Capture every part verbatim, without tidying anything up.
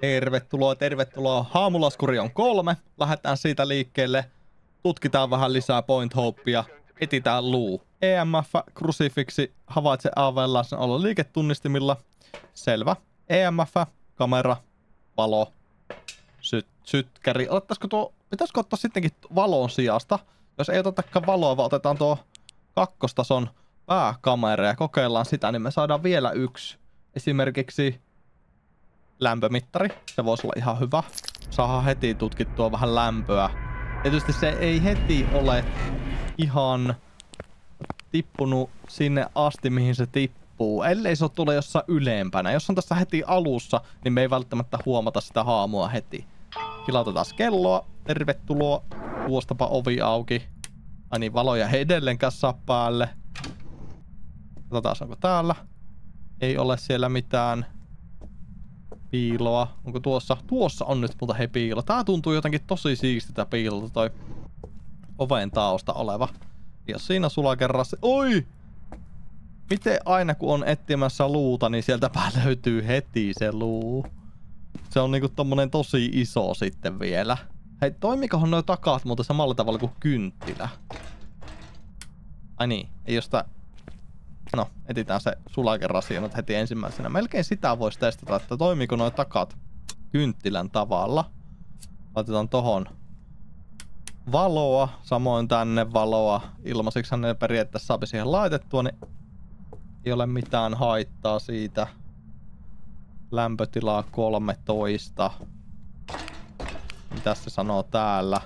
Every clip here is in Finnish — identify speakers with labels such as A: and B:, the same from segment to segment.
A: Tervetuloa, tervetuloa. Haamulaskuri on kolme. Lähdetään siitä liikkeelle. Tutkitaan vähän lisää Point Hopea. Etitään luu. E M F, krusifiksi, havaitse A V:n läsnäolo liiketunnistimilla. Selvä. E M F, kamera, valo, syt, sytkäri. Otettaisiko tuo, pitäisikö ottaa sittenkin valon sijasta? Jos ei otetakaan valoa, vaan otetaan tuo kakkostason pääkamera ja kokeillaan sitä, niin me saadaan vielä yksi. Esimerkiksi lämpömittari. Se voisi olla ihan hyvä. Saadaan heti tutkittua vähän lämpöä. Tietysti se ei heti ole ihan tippunut sinne asti, mihin se tippuu. Ellei se ole tullut jossain ylempänä. Jos on tässä heti alussa, niin me ei välttämättä huomata sitä haamua heti. Kilautetaan kelloa. Tervetuloa. Tuostapa ovi auki. Ai niin, valoja ei edelleenkään saa päälle. Katsotaan, onko täällä. Ei ole siellä mitään piiloa. Onko tuossa? Tuossa on nyt muuta hei piilo. Tää tuntuu jotenkin tosi siistiltä piilolta toi oven tausta oleva. Ja siinä sulakerrassa. Oi! Miten aina kun on etsimässä luuta, niin sieltä päällä löytyy heti se luu. Se on niinku tommonen tosi iso sitten vielä. Hei, toimikohan noi takat muuten samalla tavalla kuin kynttilä? Ai niin, ei josta. No, etitään se sulakerrasio nyt heti ensimmäisenä. Melkein sitä voisi testata, että toimiiko noi takat kynttilän tavalla. Laitetaan tohon valoa, samoin tänne valoa. Ilmaiseksi ne periaatteessa saapi siihen laitettua, niin ei ole mitään haittaa siitä. Lämpötilaa kolmetoista. Mitäs se sanoo täällä?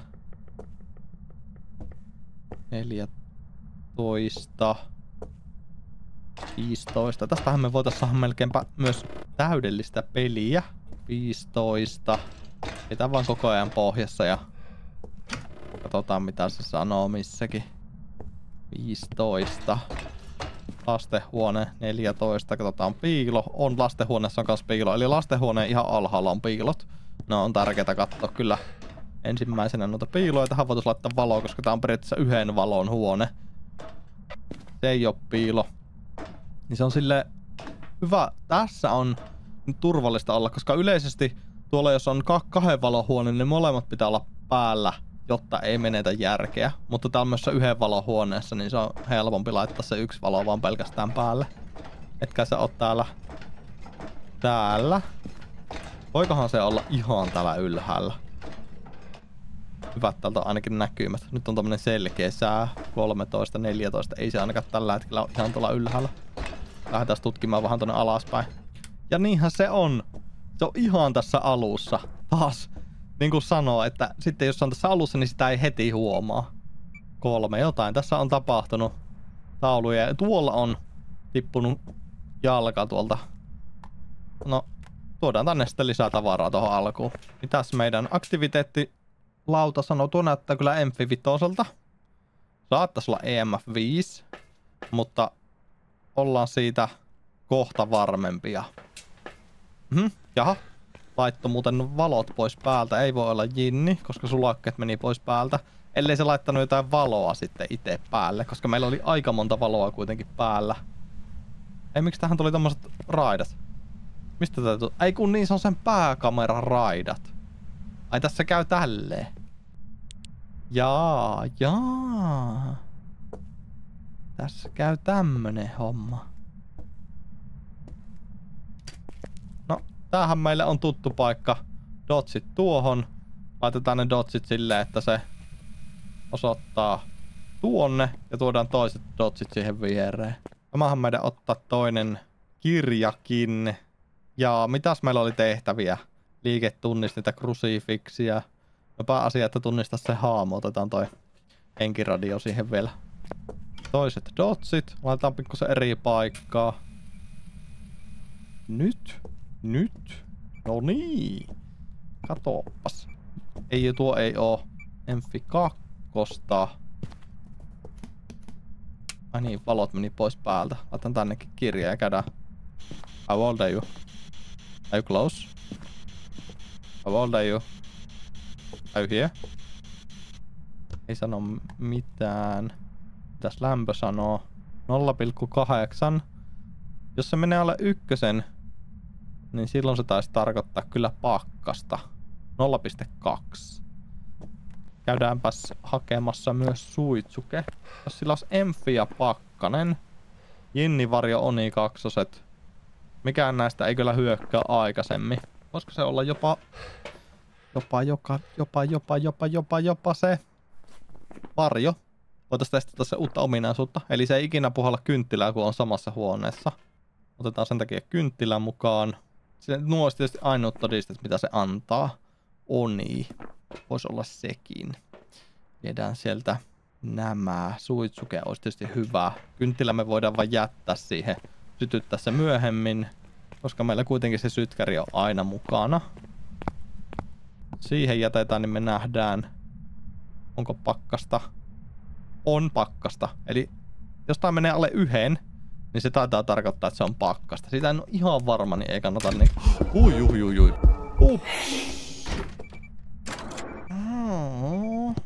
A: neljätoista. viisitoista. Tästähän me voitaisiin saada melkeinpä myös täydellistä peliä. viisitoista. Pitää vaan koko ajan pohjassa ja katsotaan mitä se sanoo missäkin. viisitoista. Lastenhuone neljätoista. Katsotaan piilo. On lastenhuoneessa on kanssa piilo. Eli lastenhuoneen ihan alhaalla on piilot. No on tärkeää katsoa kyllä ensimmäisenä noita piiloja. Tähän voitaisiin laittaa valoa, koska tää on periaatteessa yhden valon huone. Se ei oo piilo. Niin se on sille hyvä. Tässä on nyt turvallista olla, koska yleisesti tuolla jos on kahden valohuone, niin molemmat pitää olla päällä, jotta ei menetä järkeä. Mutta tämmöisessä yhden valohuoneessa, niin se on helpompi laittaa se yksi valo vaan pelkästään päälle. Etkä se oo täällä. Täällä. Voikohan se olla ihan täällä ylhäällä? Hyvät täältä ainakin näkymät. Nyt on tommonen selkeä sää. kolmetoista, neljätoista. Ei se ainakaan tällä hetkellä ole ihan tuolla ylhäällä. Lähdetään tutkimaan vähän tonne alaspäin. Ja niinhän se on. Se on ihan tässä alussa. Taas. Niin kuin sanoo, että sitten jos se on tässä alussa, niin sitä ei heti huomaa. Kolme. Jotain. Tässä on tapahtunut tauluja. Ja tuolla on tippunut jalka tuolta. No, tuodaan tänne sitten lisää tavaraa tuohon alkuun. Mitäs meidän aktiviteettilauta sanoo? Tuo näyttää kyllä M F viisi. Saattaisi olla E M F viisi. Mutta ollaan siitä kohta varmempia. Mhm, jaha. Laitto muuten valot pois päältä. Ei voi olla jinni, koska sulakkeet meni pois päältä. Ellei se laittanut jotain valoa sitten itse päälle, koska meillä oli aika monta valoa kuitenkin päällä. Ei, miksi tähän tuli tommoset raidat? Mistä tää tuli? Ei kun niin, se on sen pääkameran raidat. Ai tässä käy tälleen. Jaa, jaa. Tässä käy tämmönen homma. No, tämähän meille on tuttu paikka. Dotsit tuohon. Laitetaan ne dotsit silleen, että se osoittaa tuonne ja tuodaan toiset dotsit siihen viereen. Tämähän meidän ottaa toinen kirjakin. Ja mitäs meillä oli tehtäviä? Liiketunnistinta, krusifiksiä. No pääasia, että tunnistaa se haamu. Otetaan toi henkiradio siihen vielä. Toiset dotsit. Laitetaan pikkusen eri paikkaa. Nyt. Nyt. No niin. Katoppas. Ei, tuo ei oo M F kaksi. Ai niin, valot meni pois päältä. Laitan tännekin kirja ja käydään. How old are you? Are you close? How old are you? Are you here? Ei sano mitään. Mitäs lämpö sanoo? nolla pilkku kahdeksan. Jos se menee alle ykkösen, niin silloin se taisi tarkoittaa kyllä pakkasta. nolla pilkku kaksi. Käydäänpäs hakemassa myös Suitsuke. Jos sillä olisi Enfi ja Pakkanen. Jinnivarjo, Oni kaksoset. Mikään näistä ei kyllä hyökkää aikaisemmin. Voisiko se olla jopa... Jopa, joka, jopa, jopa, jopa, jopa, jopa se... Varjo. Voitaisiin testata se uutta ominaisuutta. Eli se ei ikinä puhalla kynttilää, kun on samassa huoneessa. Otetaan sen takia kynttilän mukaan. Se, nuo olisi tietysti ainoat todistet, mitä se antaa. Oni. Voisi olla sekin. Viedään sieltä nämä. Suitsuke olisi tietysti hyvä. Kynttilä me voidaan vaan jättää siihen. Sytyttää se myöhemmin. Koska meillä kuitenkin se sytkäri on aina mukana. Siihen jätetään, niin me nähdään. Onko pakkasta? On pakkasta. Eli jos tää menee alle yhden, niin se taitaa tarkoittaa, että se on pakkasta. Siitä en ole ihan varma, niin ei kannata niin... Ui, ui, ui, ui. Ups. Oh.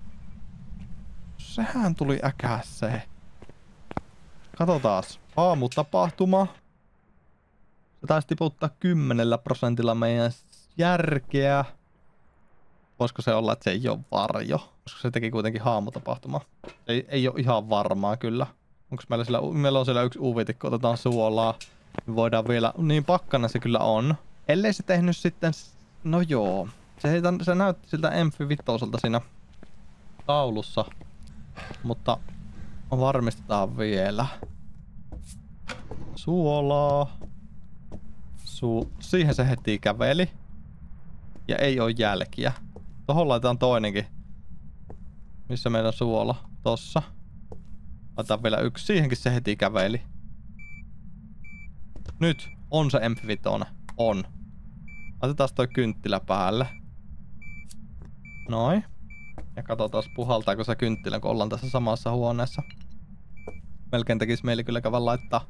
A: Sehän tuli äkäseen. Katsotaas. Aamutapahtuma. Se taisi tiputtaa kymmenellä prosentilla meidän järkeä. Voisiko se olla, että se ei ole varjo? Koska se teki kuitenkin haamutapahtuma. Ei, ei ole ihan varmaa kyllä. Onko meillä sillä, meillä on siellä yksi U V-tikko, otetaan suolaa. Me voidaan vielä, niin pakkana se kyllä on. Ellei se tehnyt sitten, no joo. Se, se näytti siltä Enfi vitoselta siinä taulussa. Mutta varmistetaan vielä. Suolaa. Su Siihen se heti käveli. Ja ei ole jälkiä. Tohon laitetaan toinenkin. Missä meidän suola? Tossa. Laitetaan vielä yksi. Siihenkin se heti käveli. Nyt on se Enfi vitonen. On. Laitetaan toi kynttilä päälle. Noin. Ja katsotaan puhaltaako se kynttilä, kun ollaan tässä samassa huoneessa. Melkein tekisi meille kyllä käydä laittaa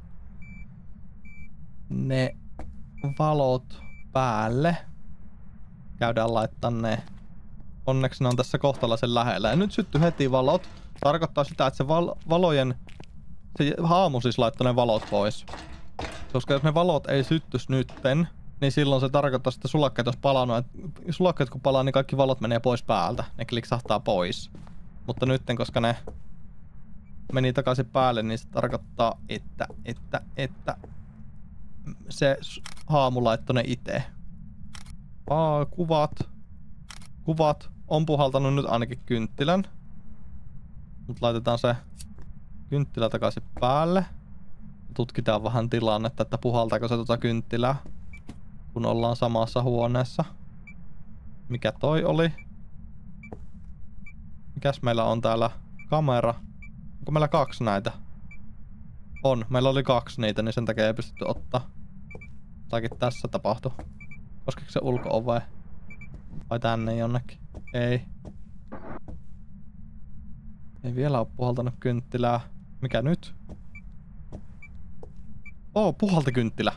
A: ne valot päälle. Käydään laittaa ne. Onneksi ne on tässä kohtalaisen lähellä. Ja nyt syttyi heti valot. Tarkoittaa sitä, että se val valojen... Se haamu siis laittoi ne valot pois. Koska jos ne valot ei syttys nytten, niin silloin se tarkoittaa, että sulakkeet olisi palannut. Et sulakkeet kun palaa, niin kaikki valot menee pois päältä. Ne kliksahtaa pois. Mutta nytten, koska ne meni takaisin päälle, niin se tarkoittaa, että, että, että se haamu laittoi ne itse. Aa, kuvat. Kuvat on puhaltanut nyt ainakin kynttilän. Mutta laitetaan se kynttilä takaisin päälle. Tutkitaan vähän tilannetta, että puhaltaako se tuota kynttilää, kun ollaan samassa huoneessa. Mikä toi oli? Mikäs meillä on täällä? Kamera. Onko meillä kaksi näitä? On. Meillä oli kaksi niitä, niin sen takia ei pystytty ottaa. Jotakin tässä tapahtui. Koskiko se ulko-ove? Vai tänne jonnekin? Ei. Ei vielä ole puhaltanut kynttilää. Mikä nyt? Oo, puhalti kynttilä.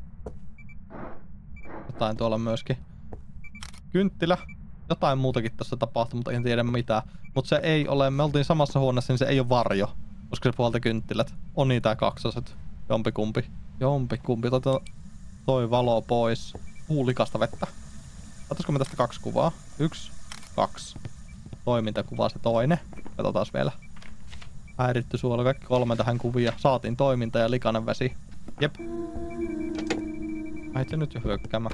A: Jotain tuolla myöskin. Kynttilä. Jotain muutakin tässä tapahtui, mutta en tiedä mitä. Mutta se ei ole, me oltiin samassa huoneessa, niin se ei ole varjo. Koska se puhalti kynttilät. On niitä kaksoset. Jompikumpi. Jompikumpi. Otetaan toi valo pois. Huulikasta vettä. Otaisiko me tästä kaksi kuvaa? Yksi, kaksi. Toimintakuva se toinen. Katsotaan vielä. Häiritty suola. Kaikki kolme tähän kuvia. Saatiin toiminta ja likainen vesi. Jep. Äiti nyt jo hyökkäämään.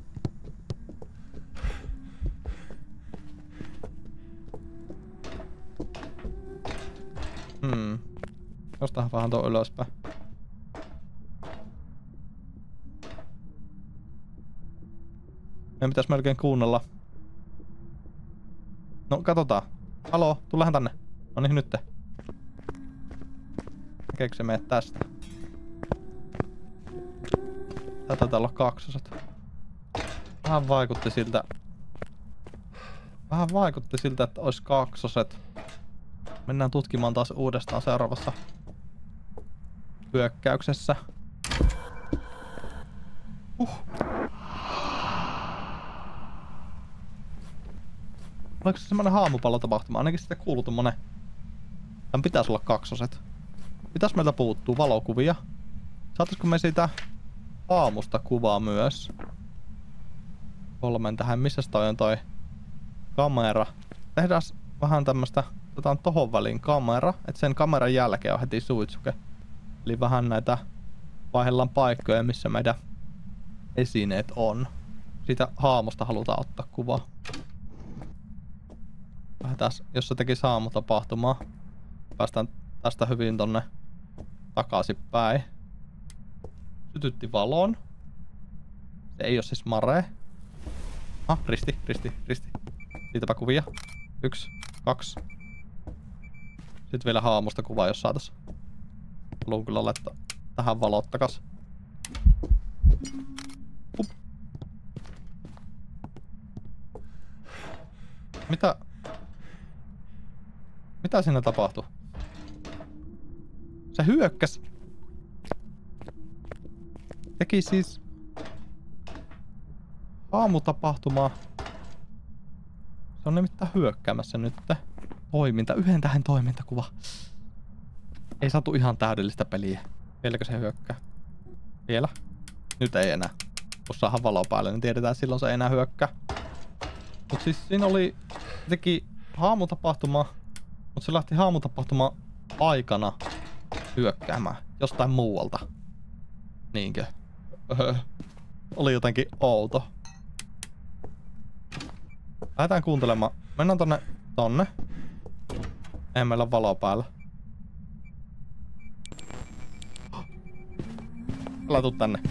A: Hmm. Jostahan vähän tuo ylöspäin. Meidän pitäis melkein kuunnella. No, katsotaan. Haloo, tullehan tänne. No niin, nyt. Näkeekö se meidät tästä? Tää taitaa olla kaksoset. Vähän vaikutti siltä. Vähän vaikutti siltä, että olisi kaksoset. Mennään tutkimaan taas uudestaan seuraavassa hyökkäyksessä. Uh. Oliko se semmonen haamupallotapahtuma? Ainakin sitä kuuluu tommonen. Tän pitäisi olla kaksoset. Mitäs meiltä puuttuu? Valokuvia. Saataisko me siitä haamusta kuvaa myös. Kolmen tähän. Missäs toi on toi kamera? Tehdään vähän tämmöstä, otetaan tohon väliin kamera, että sen kameran jälkeen on heti Suitsuke. Eli vähän näitä vaihdellaan paikkoja, missä meidän esineet on. Siitä haamusta halutaan ottaa kuvaa. Lähdetään, jos se teki haamutapahtumaa. Päästään tästä hyvin tonne takaisin päin. Sytytti valon. Se ei oo siis mare. Ah, risti, risti, risti. Siitäpä kuvia. Yksi, kaksi. Sitten vielä haamusta kuvaa, jos saatais. Haluan kyllä laittaa tähän valot takas. Hup. Mitä? Mitä siinä tapahtui? Se hyökkäs. Teki siis haamutapahtumaa. Se on nimittäin hyökkäämässä nyt. Toiminta, yhden tähän toimintakuva. Ei saatu ihan täydellistä peliä. Vieläkö se hyökkää? Vielä? Nyt ei enää. Kun saadaan valo päälle, niin tiedetään, että silloin se ei enää hyökkää. Mut siis siinä oli, teki haamutapahtuma, mut se lähti haamutapahtuma aikana hyökkäämään jostain muualta. Niinkö? Öö. Oli jotenkin outo. Lähdetään kuuntelemaan. Mennään tonne, tonne. Ei meillä ole valo päällä. Älä tuu tänne.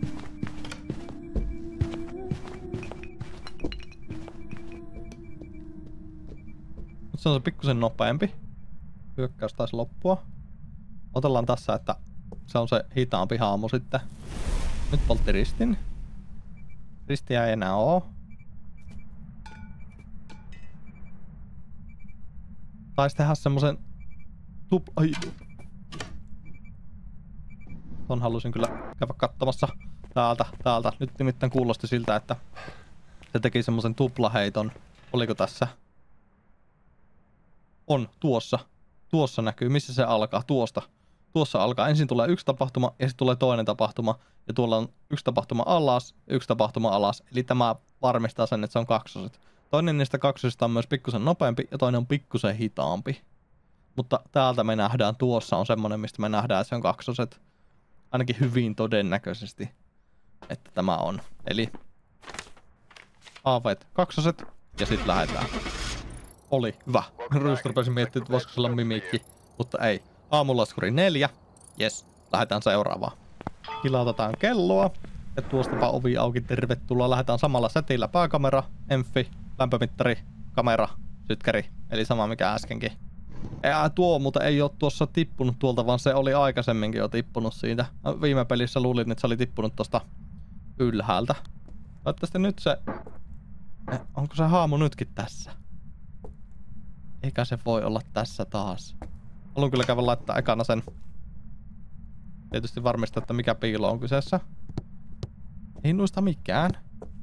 A: Nyt se on se pikkusen nopeampi. Hyökkäys taisi loppua. Otellaan tässä, että se on se hitaampi haamu sitten. Nyt poltti ristin. Ristiä ei enää oo. Taisi tehdä semmosen tup... Ai. Ton halusin kyllä käydä katsomassa täältä, täältä. Nyt nimittäin kuulosti siltä, että se teki semmosen tuplaheiton. Oliko tässä? On, tuossa. Tuossa näkyy, missä se alkaa, tuosta. Tuossa alkaa. Ensin tulee yksi tapahtuma ja sitten tulee toinen tapahtuma. Ja tuolla on yksi tapahtuma alas ja yksi tapahtuma alas. Eli tämä varmistaa sen, että se on kaksoset. Toinen niistä kaksosista on myös pikkusen nopeampi ja toinen on pikkusen hitaampi. Mutta täältä me nähdään, tuossa on semmonen, mistä me nähdään, että se on kaksoset. Ainakin hyvin todennäköisesti, että tämä on. Eli aaveet kaksoset ja sitten lähdetään. Oli hyvä. Ryys rupesi miettimään, että voisiko se olla mimikki, mutta ei. Aamulaskuri neljä. Jes, lähdetään seuraavaan. Kilautetaan kelloa. Ja tuostapa ovi auki, tervetuloa. Lähdetään samalla setillä. Pääkamera, enfi, lämpömittari, kamera, sytkäri. Eli sama mikä äskenkin. Ää, tuo mutta ei ole tuossa tippunut tuolta, vaan se oli aikaisemminkin jo tippunut siitä. Viime pelissä luulin, että se oli tippunut tosta ylhäältä. Toivottavasti nyt se... Onko se haamu nytkin tässä? Eikä se voi olla tässä taas. Haluan kyllä käydä laittaa ekana sen. Tietysti varmistaa, että mikä piilo on kyseessä. Ei noista mikään.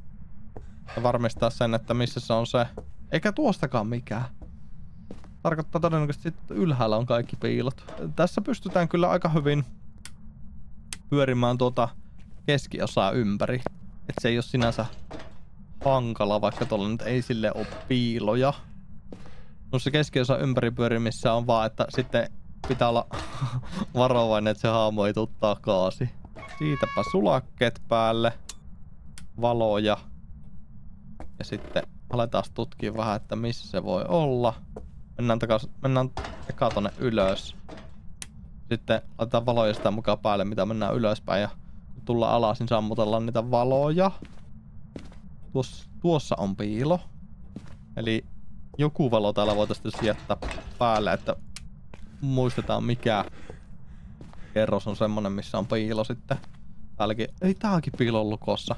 A: Ja varmistaa sen, että missä se on se. Eikä tuostakaan mikään. Tarkoittaa todennäköisesti, että ylhäällä on kaikki piilot. Tässä pystytään kyllä aika hyvin pyörimään tuota keskiosaa ympäri. Että se ei ole sinänsä hankala, vaikka tuolla nyt ei sille ole piiloja. No se keskiosa ympäri pyörimissä on vaan, että sitten pitää olla varovainen, että se haamu ei tuu takaisin. Siitäpä sulakkeet päälle. Valoja. Ja sitten aletaan tutkia vähän, että missä se voi olla. Mennään takas, mennään eka tonne ylös. Sitten laitetaan valoja sitä mukaan päälle, mitä mennään ylöspäin. Ja kun tullaan alas, niin sammutellaan niitä valoja. Tuossa, tuossa on piilo. Eli joku valo täällä voitaisiin jättää päälle, että muistetaan mikä kerros on semmonen, missä on piilo sitten. Täälläkin, ei tääkin piilo lukossa.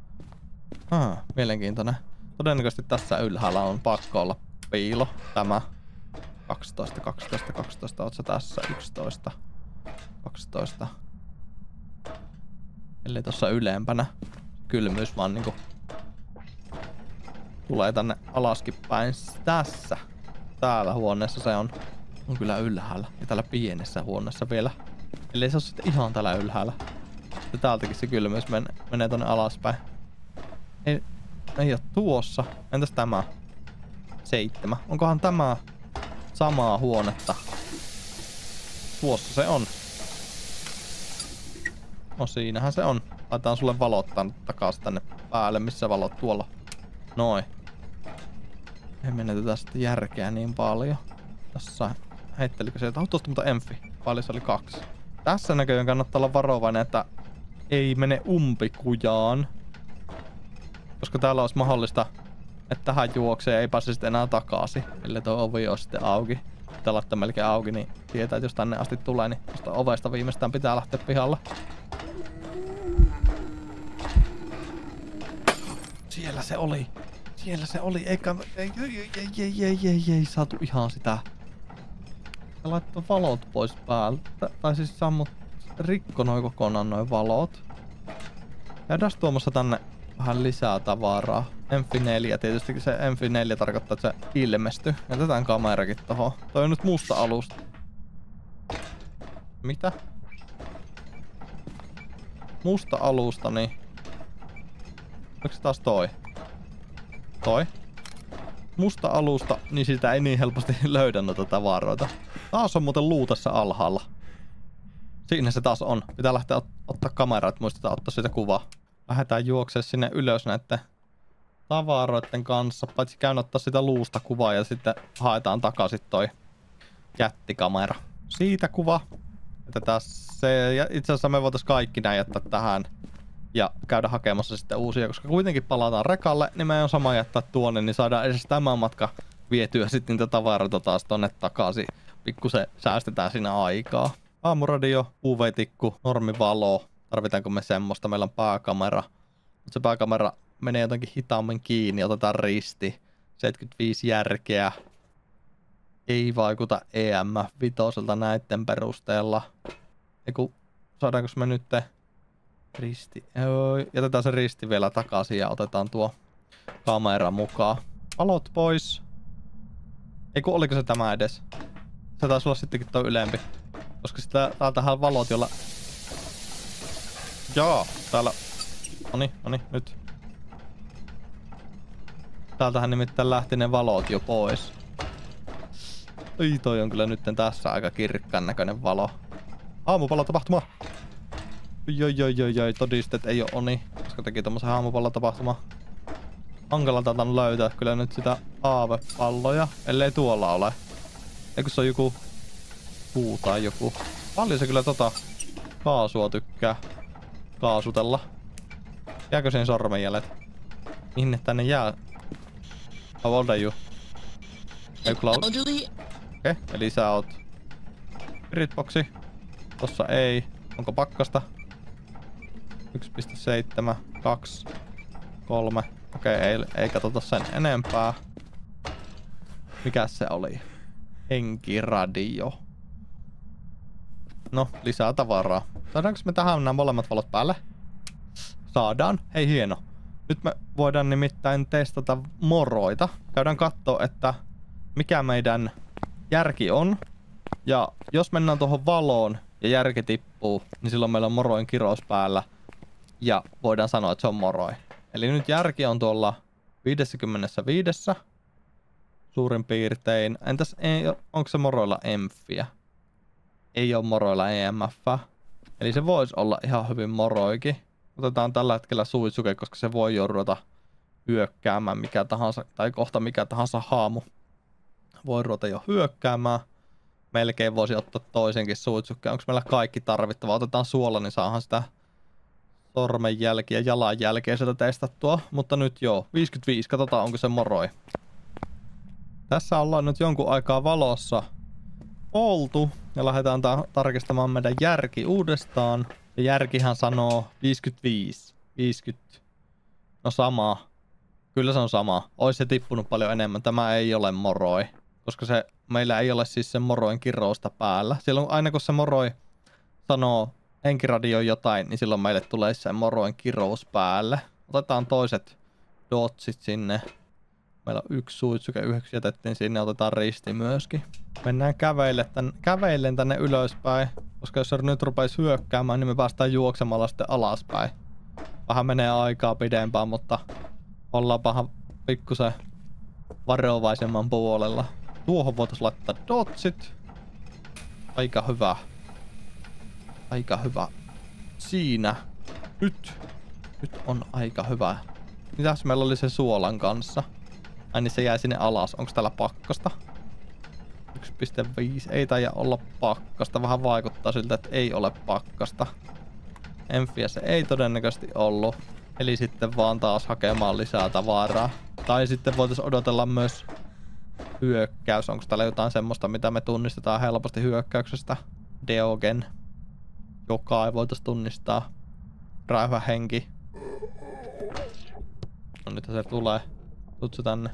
A: Ah, mielenkiintoinen. Todennäköisesti tässä ylhäällä on pakko olla piilo. Tämä. kaksitoista, kaksitoista, kaksitoista. Oot sä tässä? yksitoista, kaksitoista. Eli tossa ylempänä. Kylmyys vaan niinku tulee tänne alaskin päin. Tässä. Täällä huoneessa se on. On kyllä ylhäällä. Ja täällä pienessä huoneessa vielä. Eli se on sitten ihan täällä ylhäällä. Ja täältäkin se kylmyys men menee tonne alaspäin. Ei, ei oo tuossa. Entäs tämä? Seitsemän. Onkohan tämä samaa huonetta? Tuossa se on. No siinähän se on. Laitetaan sulle valot takaisin tänne päälle. Missä valot? Tuolla. Noin. Ei menetetä sitten järkeä niin paljon. Tässä heittelikö sieltä? Oh, tuosta mutta enfi. Paljon se oli kaksi. Tässä näköjään kannattaa olla varovainen, että ei mene umpikujaan. Koska täällä olisi mahdollista, että tähän juoksee ja ei pääse sitten enää takaisin. Ellei tuo ovi ole sitten auki. Pitää laittaa melkein auki, niin tietää, että jos tänne asti tulee, niin tuosta ovesta viimeistään pitää lähteä pihalla. Siellä se oli. Siellä se oli. Eikä... Ei, ei, ei, ei, ei, ei, ei saatu ihan sitä. Ja laittoi valot pois päältä. Tai siis sammut... Rikko noin kokonaan noin valot. Käydään tuomassa tänne vähän lisää tavaraa. Enfi neljä. Tietysti se Enfi neljä tarkoittaa, että se ilmestyy. Jätetään kamerakin tohon. Toi on nyt musta alusta. Mitä? Musta alusta, niin... Onko se taas toi? Toi? Musta alusta, niin sitä ei niin helposti löydä noita tavaroita. Taas on muuten luu tässä alhaalla. Siinä se taas on. Pitää lähteä ot ottaa kameraa, että muistetaan ottaa siitä kuvaa. Lähdetään juoksemaan sinne ylös näiden tavaroiden kanssa. Paitsi käyn ottaa sitä luusta kuvaa ja sitten haetaan takaisin toi jättikamera. Siitä kuva. Jätetään se. Ja itse asiassa me voitais kaikki näin jättää tähän. Ja käydä hakemassa sitten uusia, koska kuitenkin palataan rekalle, niin meidän on sama jättää tuonne, niin saadaan edes tämä matka vietyä sitten niitä tavaroita taas tonne takaisin. Pikkusen säästetään siinä aikaa. Aamuradio, U V-tikku, normivalo. Tarvitaanko me semmoista? Meillä on pääkamera. Mutta se pääkamera menee jotenkin hitaammin kiinni, otetaan risti. seitsemänkymmentäviisi järkeä. Ei vaikuta E M F viisi näiden perusteella. Eiku, saadaanko me nyt risti? Joo, jätetään se risti vielä takaisin ja otetaan tuo kamera mukaan. Valot pois. Eiku, oliko se tämä edes? Se taisi olla sittenkin tuo ylempi. Koska sitä, täältähän valot, jolla... Jaa, täällä... Noni, noni, nyt. Täältähän nimittäin lähti ne valot jo pois. Ei, toi on kyllä nytten tässä aika kirkkaan näköinen valo. Aamupallotapahtuma! Joi, joi, joi, joi, todistet ei oo oni, koska teki tommosen aamupallotapahtuman. Hankala täältä on löytää kyllä nyt sitä aavepalloja, ellei tuolla ole. Eikö se on joku puu tai joku. Paljon se kyllä tota kaasua tykkää kaasutella. Jääkö sen sormenjäljet? Mihin ne tänne jää? How old are you? Hey Cloud. Okei, okay, eli sä oot Spiritboxi. Tossa ei. Onko pakkasta? yksi pilkku seitsemän, kaksi, kolme. Okei, okay, ei, ei katsota sen enempää. Mikäs se oli? Henkiradio. No, lisää tavaraa. Saadaanko me tähän nämä molemmat valot päälle? Saadaan. Hei, hieno. Nyt me voidaan nimittäin testata moroita. Käydään katsoa, että mikä meidän järki on. Ja jos mennään tuohon valoon ja järki tippuu, niin silloin meillä on moroin kirous päällä. Ja voidaan sanoa, että se on moroi. Eli nyt järki on tuolla viisikymmentäviisi suurin piirtein. Entäs ei, onko se moroilla emfiä? Ei ole moroilla E M F. Eli se voisi olla ihan hyvin moroikin. Otetaan tällä hetkellä Suitsuke, koska se voi jo ruveta hyökkäämään mikä tahansa, tai kohta mikä tahansa haamu. Voi ruveta jo hyökkäämään. Melkein voisi ottaa toisenkin Suitsuke. Onko meillä kaikki tarvittava? Otetaan suola, niin saahan sitä sormenjälkiä ja jalanjälkeä sieltä testattua. Mutta nyt joo, viisikymmentäviisi. Katsotaan, onko se moroi. Tässä ollaan nyt jonkun aikaa valossa oltu. Ja lähdetään ta tarkistamaan meidän järki uudestaan. Ja järkihän sanoo viisikymmentäviisi. viisikymmentä. No sama. Kyllä se on sama. Ois se tippunut paljon enemmän. Tämä ei ole moroi. Koska se, meillä ei ole siis sen moroin kirousta päällä. Silloin aina kun se moroi sanoo henkiradio jotain, niin silloin meille tulee se moroin kirous päälle. Otetaan toiset dotsit sinne. Meillä on yksi Suitsuke, yhdeksi jätettiin sinne. Otetaan risti myöskin. Mennään käveille tän, käveillen tänne ylöspäin. Koska jos se nyt rupeisi hyökkäämään, niin me päästään juoksemalla sitten alaspäin. Vähän menee aikaa pidempään, mutta ollaanpahan pikkusen varovaisemman puolella. Tuohon voitais laittaa dotsit. Aika hyvä. Aika hyvä. Siinä. Nyt. Nyt on aika hyvä. Mitäs meillä oli se suolan kanssa? Ai niin se jäi sinne alas. Onko täällä pakkasta? yksi pilkku viisi. Ei taida olla pakkasta. Vähän vaikuttaa siltä, että ei ole pakkasta. Enfiä se ei todennäköisesti ollut. Eli sitten vaan taas hakemaan lisää tavaraa. Tai sitten voitaisiin odotella myös hyökkäys. Onko täällä jotain semmoista, mitä me tunnistetaan helposti hyökkäyksestä? Deogen. Joka ei voitaisiin tunnistaa. Räyhähenki. No nyt se tulee. Tutsu tänne.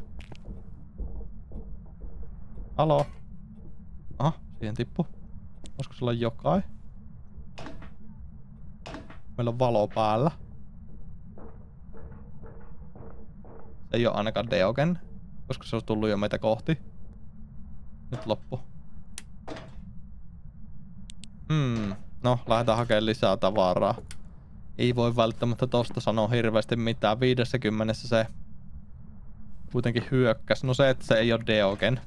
A: Halo? Aha, siihen tippu. Olisiko sulla jokai? Meillä on valo päällä. Se ei oo ainakaan Deogen, koska se on tullut jo meitä kohti. Nyt loppu. Hmm. No, lähdetään hakemaan lisää tavaraa. Ei voi välttämättä tosta sanoa hirveästi mitään. viisikymmentä se kuitenkin hyökkäs. No se, että se ei oo Deogen.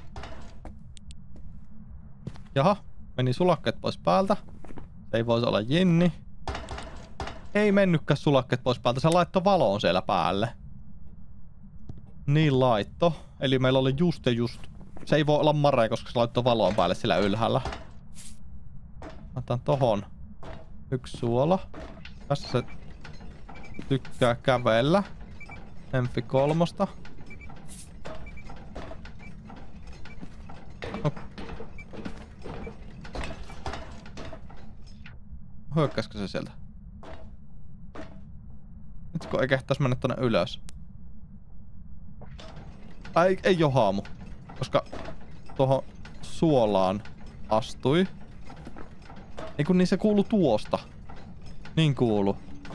A: Jaha, meni sulakkeet pois päältä. Se ei voisi olla Jinni. Ei mennytkään sulakkeet pois päältä. Se laittoi valoon siellä päälle. Niin laitto. Eli meillä oli just ja just. Se ei voi olla Mare, koska se laittoi valoon päälle sillä ylhäällä. Otan tohon yksi suola. Tässä se tykkää kävellä. Enfi kolmosta. No. Hyökkäisikö se sieltä? Nyt kun ei kehtäisi mennä tonne ylös. Ei, ei oo haamu. Koska tuohon suolaan astui. Ei kun niin se kuulu tuosta. Niin kuulu.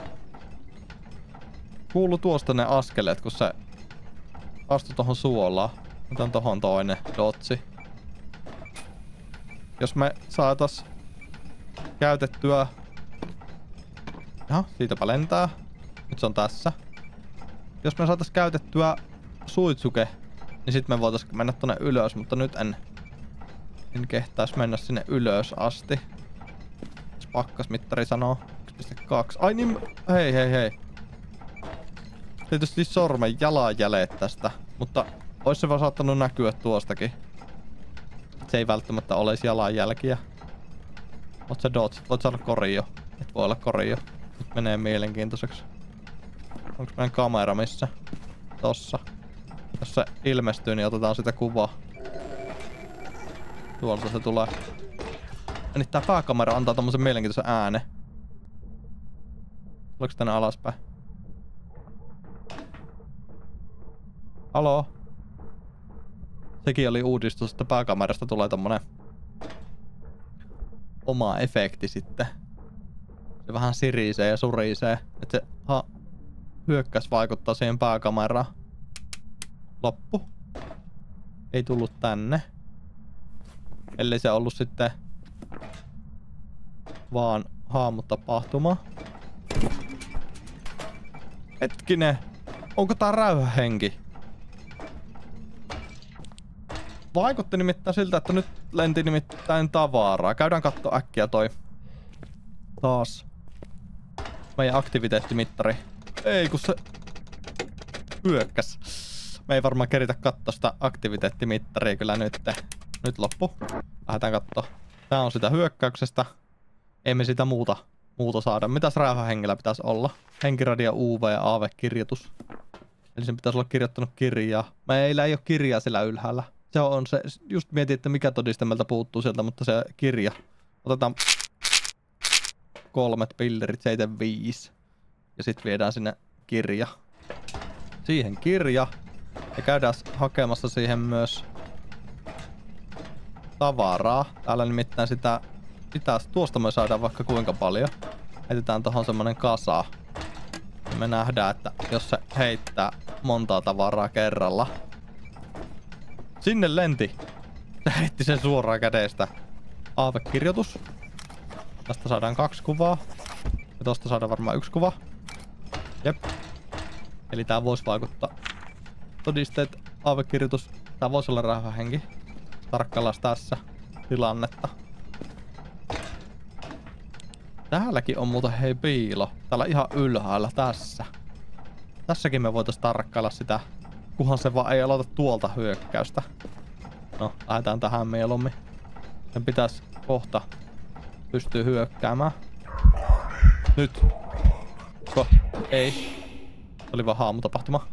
A: Kuulu tuosta ne askeleet, kun se astui tohon suolaan. Otan tohon toinen dotsi. Jos me saatais käytettyä... Jaha, siitäpä lentää. Nyt se on tässä. Jos me saatais käytettyä Suitsuke, niin sit me voitais mennä tonne ylös, mutta nyt en... En kehtäis mennä sinne ylös asti. Pakkasmittari sanoo yksi pilkku kaksi. Ai niin, hei hei hei. Tietysti sormen jalanjäljet tästä, mutta ois se vaan saattanut näkyä tuostakin. Se ei välttämättä olisi jalanjälkiä. Oot sä dot, voit saada korio. Et voi olla korio. Nyt menee mielenkiintoiseksi. Onks meidän kamera missä? Tossa. Jos se ilmestyy, niin otetaan sitä kuvaa. Tuolta se tulee. Ja nyt tää pääkamera antaa tommosen mielenkiintoisen äänen. Tuleeko tänne alaspäin? Haloo? Sekin oli uudistus, että pääkamerasta tulee tommonen oma efekti sitten. Se vähän sirisee ja surisee. Että se ha, hyökkäys vaikuttaa siihen pääkameraan. Loppu. Ei tullut tänne. Ellei se ollut sitten vaan haamutapahtuma. Hetkinen. Onko tää räyhähenki? Vaikutti nimittäin siltä, että nyt lenti nimittäin tavaraa. Käydään kattoo äkkiä toi. Taas. Meidän aktiviteettimittari. Ei kun se hyökkäs. Me ei varmaan keritä katsoa sitä aktiviteettimittaria kyllä nyt. Nyt loppu. Lähdetään kattoo. Tää on sitä hyökkäyksestä. Ei me sitä muuta, muuta saada. Mitäs räyhähengellä pitäisi olla? Henkiradio, U V ja A V-kirjoitus. Eli sen pitäisi olla kirjoittanut kirjaa. Meillä ei ole kirjaa sillä ylhäällä. Se on se, just mietin, että mikä todiste meiltä puuttuu sieltä, mutta se kirja. Otetaan kolmet pillerit, seitsemänkymmentäviisi. Ja sit viedään sinne kirja. Siihen kirja. Ja käydään hakemassa siihen myös tavaraa. Täällä nimittäin sitä, sitä tuosta me saadaan vaikka kuinka paljon. Heitetään tohon semmonen kasa. Ja me nähdään, että jos se heittää montaa tavaraa kerralla. Sinne lenti. Se heitti sen suoraan kädestä. Aavekirjoitus. Tästä saadaan kaksi kuvaa. Ja tosta saadaan varmaan yksi kuva. Jep. Eli tää voisi vaikuttaa. Todisteet, aavekirjoitus. Tää voisi olla rauhahenki. Tarkkaillaan tässä tilannetta. Täälläkin on muuten hei piilo. Täällä ihan ylhäällä tässä. Tässäkin me voitais tarkkailla sitä. Kunhan se vaan ei aloita tuolta hyökkäystä. No, lähdetään tähän mieluummin. Sen pitäisi kohta pystyä hyökkäämään. Nyt. Ko? Ei. Se oli vaan haamutapahtuma.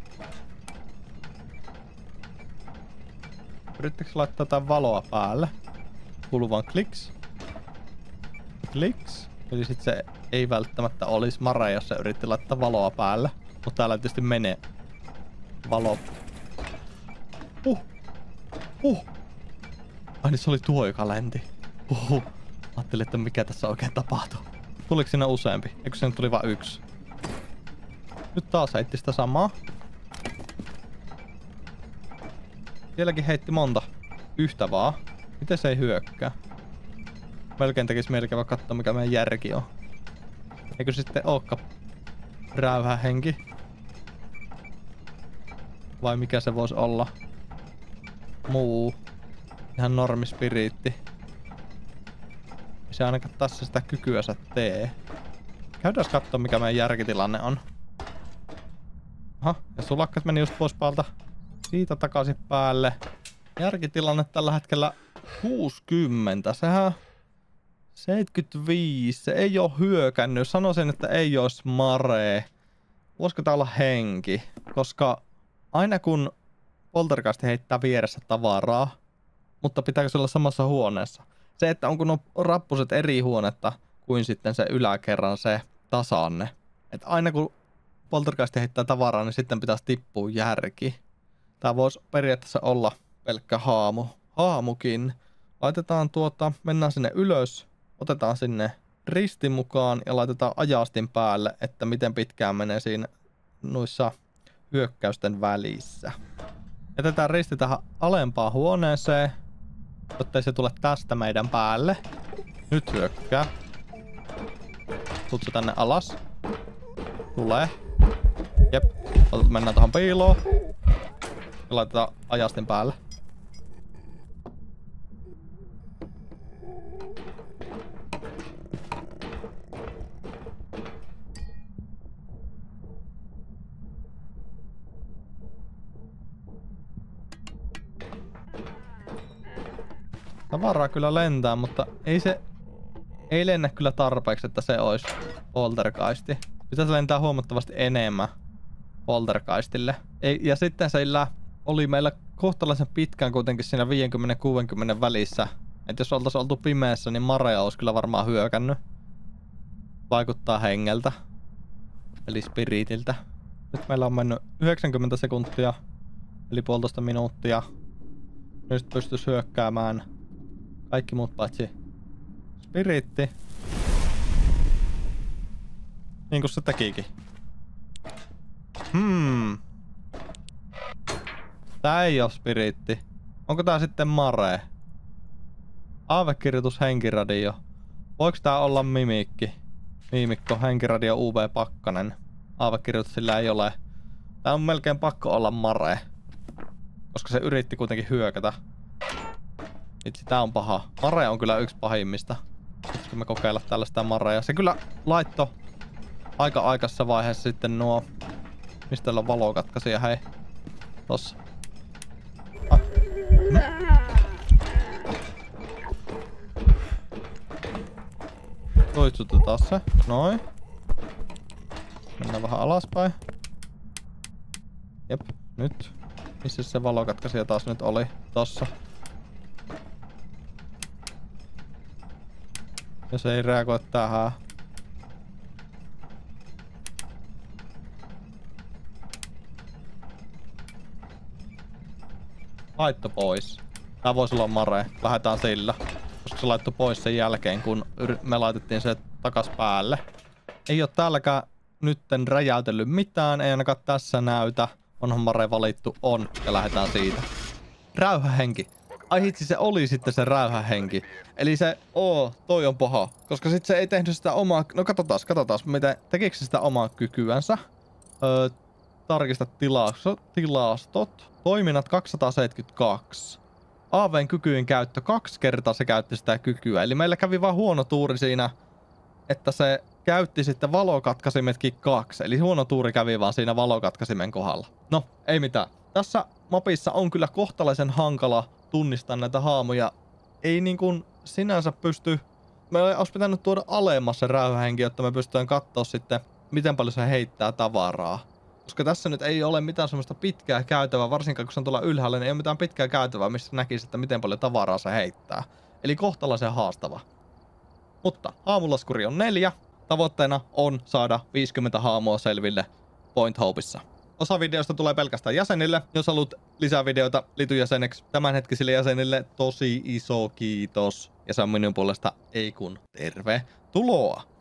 A: Yrittikö laittaa jotain valoa päälle? Kuuluu vaan kliks. Kliks. Eli sit se ei välttämättä olisi mare, jos se yritti laittaa valoa päälle. Mutta täällä tietysti menee valo. Uh. Uh. Ai niin se oli tuo, joka lenti. Uhuh. Ajattelin, että mikä tässä oikein tapahtuu. Tuliko siinä useampi? Eikö se nyt tuli vain yksi? Nyt taas heitti sitä samaa. Sielläkin heitti monta. Yhtä vaan. Miten se ei hyökkää? Melkein tekis mieli käydä katsoa, mikä meidän järki on. Eikö sitten ookaan räyhähenki? Vai mikä se voisi olla? Muu. Ihan normispiriitti. Se ainakaan tässä sitä kykyänsä tee. Käydään katsoa, mikä meidän järkitilanne on. Aha, ja sulakkat meni just pois päältä. Siitä takaisin päälle. Järkitilanne tällä hetkellä kuusikymmentä. Sehän seitsemänkymmentäviisi. Se ei oo hyökännyt. Sanoisin, että ei ois mare. Voisiko tää olla henki? Koska aina kun poltergeist heittää vieressä tavaraa, mutta pitääkö se olla samassa huoneessa? Se, että onko nuo rappuset eri huonetta kuin sitten se yläkerran se tasanne. Että aina kun poltergeist heittää tavaraa, niin sitten pitäisi tippua järki. Tää voisi periaatteessa olla pelkkä haamu. Haamukin. Laitetaan tuota, mennään sinne ylös, otetaan sinne risti mukaan ja laitetaan ajastin päälle, että miten pitkään menee siinä noissa hyökkäysten välissä. Jätetään risti tähän alempaan huoneeseen, jottei se tule tästä meidän päälle. Nyt hyökkää. Tutsu tänne alas. Tulee. Jep. Mennään tuohon piiloon. Ja laitetaan ajastin päälle. Tavaraa kyllä lentää, mutta ei se ei lennä kyllä tarpeeksi, että se olisi poltergeisti. Pitäisi lentää huomattavasti enemmän poltergeistille. Ei, ja sitten sillä oli meillä kohtalaisen pitkään kuitenkin siinä viisikymmentä kuusikymmentä välissä. Että jos oltaisiin oltu pimeässä, niin Marea olisi kyllä varmaan hyökännyt. Vaikuttaa hengeltä. Eli spiritiltä. Nyt meillä on mennyt yhdeksänkymmentä sekuntia. Eli puolitoista minuuttia. Nyt pystyisi hyökkäämään kaikki muut paitsi spiritti. Niin kuin se tekikin. Hmm. Tää ei oo spiritti. Onko tää sitten mare? Aavekirjoitus henkiradio. Voiko tää olla mimikki? Miimikko, henkiradio, U V-pakkanen. Aavekirjoitus sillä ei ole. Tää on melkein pakko olla mare. Koska se yritti kuitenkin hyökätä. Itse tää on paha. Mare on kyllä yksi pahimmista. Pitäisikö me kokeilla tällaista marea? Se kyllä laitto aika aikaisessa vaiheessa sitten nuo... Mistä täällä on valokatkaisija? Hei. Tossa. Ah. Toistutetaan se. Noin. Mennään vähän alaspäin. Jep. Nyt. Missä se valokatkaisija taas nyt oli? Tossa. Ja se ei reagoi tähän. Laitto pois. Tää voisi olla mare. Lähdetään sillä. Koska se laittoi pois sen jälkeen, kun me laitettiin se takas päälle. Ei oo täälläkään nytten räjäytellyt mitään. Ei ainakaan tässä näytä. Onhan mare valittu? On. Ja lähdetään siitä. Räyhähenki. Ai hitsi, se oli sitten se räyhähenki. Eli se, oo, toi on paha. Koska sit se ei tehnyt sitä omaa, no katsotaan, katsotaan, miten, tekikö se sitä omaa kykyänsä. Öö, tarkista tilastot, tilastot. Toiminnat kaksisataaseitsemänkymmentäkaksi. A V:n kykyjen käyttö kaksi kertaa se käytti sitä kykyä. Eli meillä kävi vaan huono tuuri siinä, että se käytti sitten valokatkasimetkin kaksi. Eli huono tuuri kävi vaan siinä valokatkasimen kohdalla. No, ei mitään. Tässä mapissa on kyllä kohtalaisen hankala tunnistaa näitä haamuja. Ei niin kuin sinänsä pysty... Me olisi pitänyt tuoda alemmas se räyhähenki, jotta me pystytään katsoa sitten, miten paljon se heittää tavaraa. Koska tässä nyt ei ole mitään semmoista pitkää käytävää, varsinkaan kun se on tuolla ylhäällä, niin ei ole mitään pitkää käytävää, missä näkisi, että miten paljon tavaraa se heittää. Eli kohtalaisen haastava. Mutta haamulaskuri on neljä. Tavoitteena on saada viisikymmentä haamua selville Point Hopeissa. Osa videosta tulee pelkästään jäsenille. Jos haluat lisää videoita, liity jäseneksi. Tämänhetkisille jäsenille tosi iso kiitos. Ja se on minun puolesta ei kun tervetuloa.